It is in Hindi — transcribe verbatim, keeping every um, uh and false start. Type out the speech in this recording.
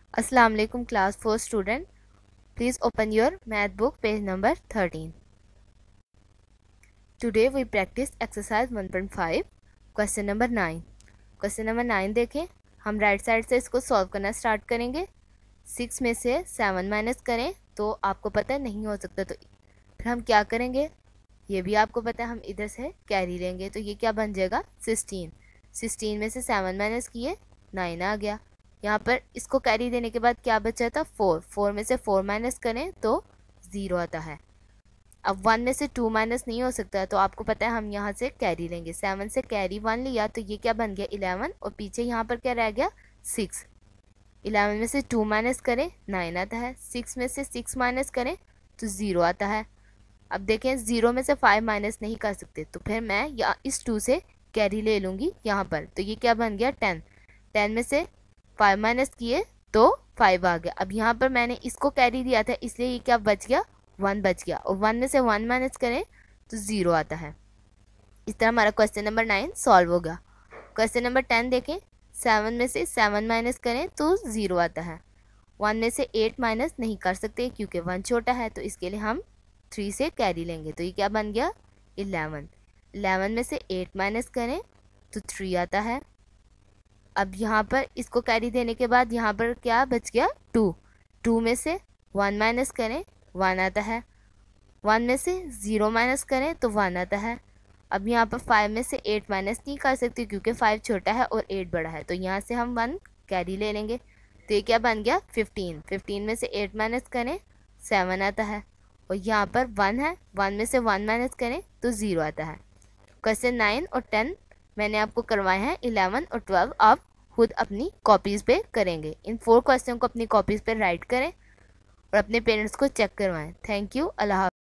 अस्सलाम वालेकुम class four student, please open your math book page number thirteen. Today we practice exercise one point five question number nine. Question number nine देखें, हम राइट साइड से इसको सॉल्व करना स्टार्ट करेंगे। सिक्स में से सेवन माइनस करें तो आपको पता है नहीं हो सकता, तो फिर हम क्या करेंगे ये भी आपको पता है, हम इधर से कैरी लेंगे तो ये क्या बन जाएगा सिक्सटीन। सिक्सटीन में से सेवन माइनस किए नाइन आ गया। यहाँ पर इसको कैरी देने के बाद क्या बचा था फोर, फोर में से फोर माइनस करें तो ज़ीरो आता है। अब वन में से टू माइनस नहीं हो सकता, तो आपको पता है हम यहाँ से कैरी लेंगे। सेवन से कैरी वन लिया तो ये क्या बन गया इलेवन, और पीछे यहाँ पर क्या रह गया सिक्स। इलेवन में से टू माइनस करें नाइन आता है, सिक्स में से सिक्स माइनस करें तो ज़ीरो आता है। अब देखें ज़ीरो में से फाइव माइनस नहीं कर सकते, तो फिर मैं या इस टू से कैरी ले लूँगी यहाँ पर, तो ये क्या बन गया टेन। टेन में से फाइव माइनस किए तो फाइव आ गया। अब यहाँ पर मैंने इसको कैरी दिया था इसलिए ये क्या बच गया वन बच गया, और वन में से वन माइनस करें तो ज़ीरो आता है। इस तरह हमारा क्वेश्चन नंबर नाइन सॉल्व हो गया। क्वेश्चन नंबर टेन देखें, सेवन में से सेवन माइनस करें तो ज़ीरो आता है। वन में से एट माइनस नहीं कर सकते क्योंकि वन छोटा है, तो इसके लिए हम थ्री से कैरी लेंगे, तो ये क्या बन गया इलेवन। इलेवन में से एट माइनस करें तो थ्री आता है। अब यहाँ पर इसको कैरी देने के बाद यहाँ पर क्या बच गया टू। टू में से वन माइनस करें वन आता है। वन में से ज़ीरो माइनस करें तो वन आता है। अब यहाँ पर फाइव में से एट माइनस नहीं कर सकते क्योंकि फाइव छोटा है और एट बड़ा है, तो यहाँ से हम वन कैरी ले लेंगे, तो ये क्या बन गया फिफ्टीन। फिफ्टीन में से एट माइनस करें सेवन आता है, और यहाँ पर वन है, वन में से वन माइनस करें तो ज़ीरो आता है। क्वेश्चन नाइन और टेन मैंने आपको करवाए हैं, इलेवन और ट्वेल्व आप खुद अपनी कॉपीज़ पे करेंगे। इन फोर क्वेश्चन को अपनी कॉपीज़ पे राइट करें और अपने पेरेंट्स को चेक करवाएं। Thank you, Allah.